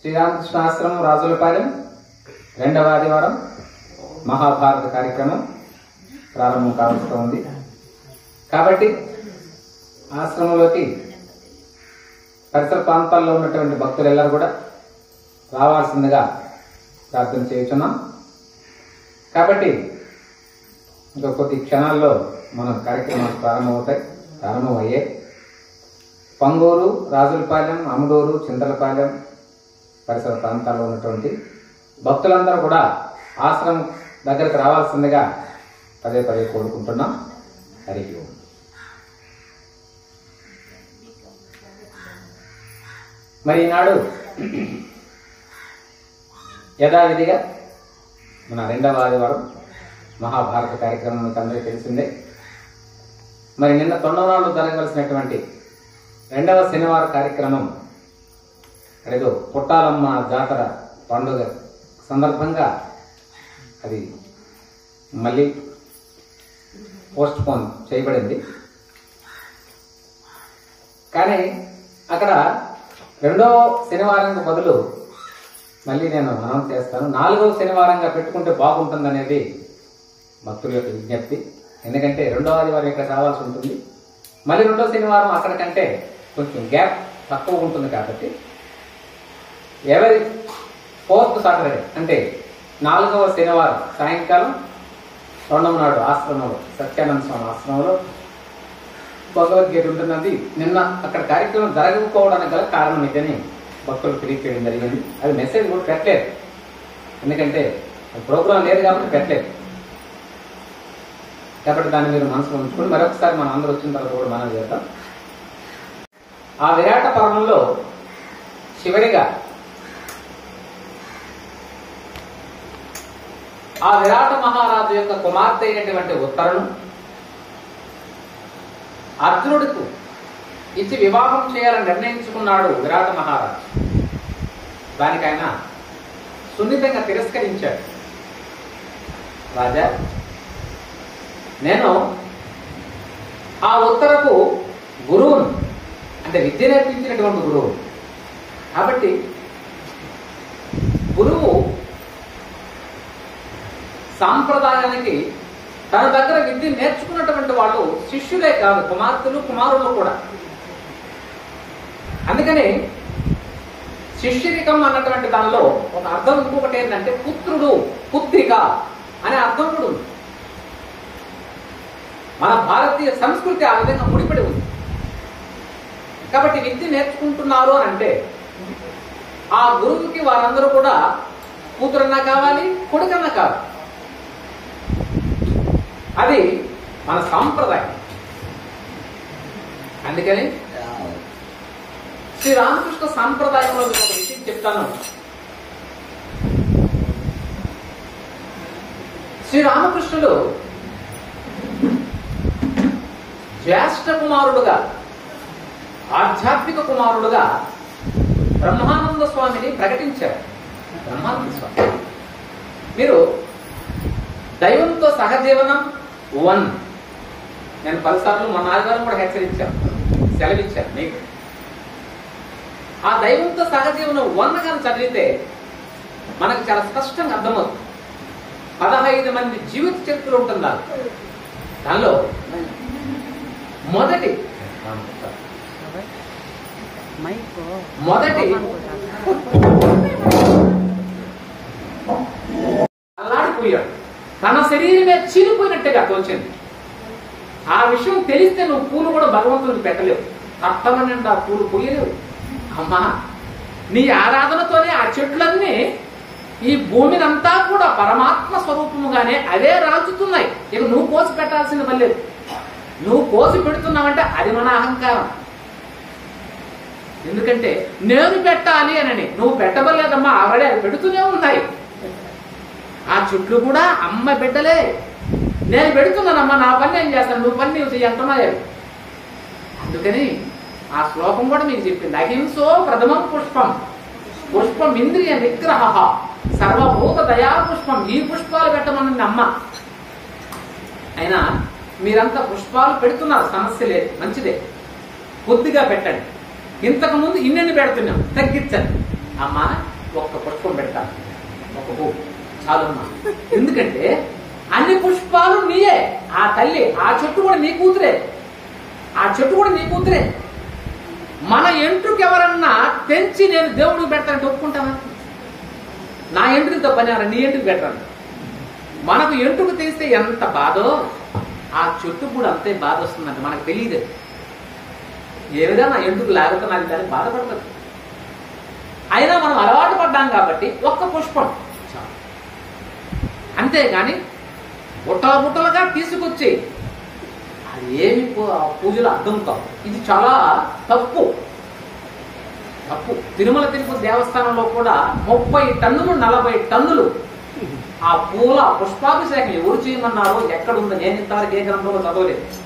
శ్రీరామకృష్ణాశ్రమం రాజులపాలెం రెండవ ఆదివారం మహాభారత కార్యక్రమం ప్రారంభం కావస్తూ ఉంది. కాబట్టి ఆశ్రమంలోకి పరిసర ప్రాంతాల్లో ఉన్నటువంటి భక్తులెల్లరూ కూడా రావాల్సిందిగా ప్రార్థన చేయుచున్నాం. కాబట్టి ఇంకా కొద్ది క్షణాల్లో మన కార్యక్రమాలు ప్రారంభమయ్యాయి. పంగూరు, రాజులపాలెం, అమడూరు, చింతలపాలెం పరిసర ప్రాంతాల్లో ఉన్నటువంటి భక్తులందరూ కూడా ఆశ్రమం దగ్గరకు రావాల్సిందిగా పదే పదే కోరుకుంటున్నాం. హరి ఓం. మరి ఈనాడు యథావిధిగా మన రెండవ ఆదివారం మహాభారత కార్యక్రమం మీకు అందరికీ తెలిసిందే. మరి నిన్న తొండవనాళ్ళు జరగవలసినటువంటి రెండవ శనివారం కార్యక్రమం ఏదో పుట్టాలమ్మ జాతర పండుగ సందర్భంగా అది మళ్ళీ పోస్ట్ పోన్ చేయబడింది. కానీ అక్కడ రెండో శనివారం బదులు మళ్ళీ నేను అనౌన్స్ చేస్తాను, 4వ శనివారంగా పెట్టుకుంటే బాగుంటుందనేది భక్తుల యొక్క విజ్ఞప్తి. ఎందుకంటే రెండో ఆదివారం ఇక్కడ రావాల్సి ఉంటుంది, మళ్ళీ రెండో శనివారం అక్కడికంటే కొంచెం గ్యాప్ తక్కువ ఉంటుంది. కాబట్టి ఎవరి 4th సాటర్డే అంటే 4వ శనివారం సాయంకాలం తొండమ నాడు ఆశ్రమంలో, సత్యానంద స్వామి ఆశ్రమంలో భగవద్గీత ఉంటున్నది. నిన్న అక్కడ కార్యక్రమం జరగకపోవడానికి గల కారణం ఇదని భక్తులు తెలియచేయడం జరిగింది. అది మెసేజ్ కూడా పెట్టలేదు, ఎందుకంటే ప్రోగ్రాం లేదు కాబట్టి పెట్టలేదు. కాబట్టి దాన్ని మీరు మనసులో ఉంచుకొని మరొకసారి మనం అందరూ వచ్చిన తర్వాత కూడా మనం చేద్దాం. ఆ విరాట పర్వంలో చివరిగా ఆ విరాట మహారాజు యొక్క కుమార్తె అయినటువంటి ఉత్తరను అర్జునుడికి ఇచ్చి వివాహం చేయాలని నిర్ణయించుకున్నాడు విరాట మహారాజు. దానికి ఆయన సున్నితంగా తిరస్కరించాడు. రాజా, నేను ఆ ఉత్తరకు గురువును, అంటే విద్య నేర్పించినటువంటి గురువు. కాబట్టి గురువు సాంప్రదాయానికి తన దగ్గర విద్య నేర్చుకున్నటువంటి వాళ్ళు శిష్యులే కాదు, కుమార్తెలు కుమారులు కూడా. అందుకని శిష్యరికం అన్నటువంటి దానిలో ఒక అర్థం ఇంకొకటి ఏంటంటే పుత్రుడు, పుత్రిక అనే అర్థం కూడా ఉంది. మన భారతీయ సంస్కృతి ఆ విధంగా ముడిపడి ఉంది. కాబట్టి విద్య నేర్చుకుంటున్నారు అని అంటే ఆ గురువుకి వారందరూ కూడా కూతురన్నా కావాలి, కొడుకన్నా కావాలి. అది మన సాంప్రదాయం. అందుకని శ్రీరామకృష్ణ సాంప్రదాయంలో ఒక విషయం చెప్తాను. శ్రీరామకృష్ణుడు జ్యేష్ఠ కుమారుడుగా, ఆధ్యాత్మిక కుమారుడుగా బ్రహ్మానంద స్వామిని ప్రకటించారు. బ్రహ్మానంద స్వామి మీరు దైవంతో సహజీవనం 1 నేను 10 సార్లు మన ఆదివారం కూడా హెచ్చరించాను, సెలవిచ్చాను మీకు. ఆ దైవంతో సహజీవనం 1 కానీ చదివితే మనకు చాలా స్పష్టంగా అర్థమవుతుంది. 15 మంది జీవిత చరిత్ర ఉంటుంది దానిలో. మొదటి అల్లాడిపోయాడు, తన శరీరమే చీలిపోయినట్టుగా తోచింది. ఆ విషయం తెలిస్తే నువ్వు పూలు కూడా భగవంతుడికి పెట్టలేవు, తప్పన నిండా పూలు పూయలేవు. అమ్మా, నీ ఆరాధనతోనే ఆ చెట్లన్నీ ఈ భూమినంతా కూడా పరమాత్మ స్వరూపముగానే అవే రాజుతున్నాయి. ఇక నువ్వు కోసి పెట్టాల్సింది మళ్ళీ. నువ్వు కోసి పెడుతున్నావంటే అది మన అహంకారం. ఎందుకంటే నేను పెట్టాలి అని నువ్వు పెట్టబలేదమ్మా, ఆవిడే అది పెడుతూనే ఉన్నాయి. ఆ చెట్లు కూడా అమ్మ బిడ్డలే. నేను పెడుతున్నానమ్మా, నా పని నేను చేస్తాను, నువ్వు పని నువ్వు చెయ్యంటున్నాయి. అందుకని ఆ శ్లోకం కూడా మీకు చెప్పింది. అహింసో ప్రథమం పుష్పం, పుష్పం ఇంద్రియ నిగ్రహ, సర్వభూత దయా పుష్పం. ఈ పుష్పాలు పెట్టమన్నది అమ్మ. అయినా మీరంతా పుష్పాలు పెడుతున్నారు, సమస్య లేదు, మంచిదే. కొద్దిగా పెట్టండి. ఇంతకు ముందు ఇన్నెన్ని పెడుతున్నాం, తగ్గించండి. అమ్మా ఒక్క పుష్పం పెడతాను, ఒక పువ్వు చాలమ్మా. ఎందుకంటే అన్ని పుష్పాలు నీయే, ఆ తల్లి, ఆ చెట్టు కూడా నీ కూతురే, ఆ చెట్టు కూడా నీ కూతురే. మన ఎంట్రుకు ఎవరన్నా తెంచి నేను దేవుడికి పెడతానంటే ఒప్పుకుంటానా? నా ఎంట్రుకతో పని నీ ఎంట్రుకు పెట్టాను. మనకు ఎంట్రుకు తెలిస్తే ఎంత బాధో ఆ చెట్టు కూడా అంతే బాధ వస్తుందంట. మనకు తెలియదు ఏ విధంగా ఎంట్రుకు లాగుతున్నది కానీ బాధపడుతుంది. అయినా మనం అలవాటు పడ్డాం కాబట్టి ఒక్క పుష్పం చాలు. అంతేగాని బుట్టల బుట్టలుగా తీసుకొచ్చి అది ఏమి పూజలు అర్థం కావు. ఇది చాలా తప్పు. తిరుమల తిరుపతి దేవస్థానంలో కూడా 30 టన్నులు 40 టన్నులు ఆ పుష్పాభిషేకం ఎవరు చేయమన్నారో ఎక్కడుందో నేను ఇంతవరకు ఏ గ్రంథంలో చదవలేదు.